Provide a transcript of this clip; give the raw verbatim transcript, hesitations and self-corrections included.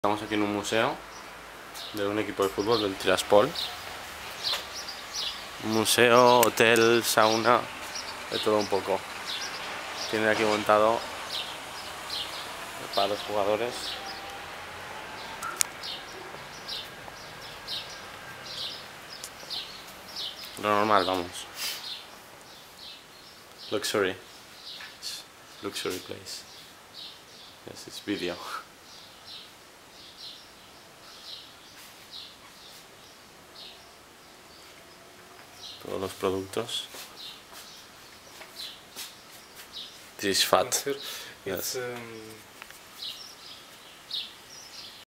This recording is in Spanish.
Estamos aquí en un museo de un equipo de fútbol del Tiraspol. Museo, hotel, sauna, de todo un poco. Tienen aquí montado para los jugadores. Lo normal, vamos. Luxury. Luxury place. Yes, it's video. Todos los productos. This is fat. It's, Yes. um,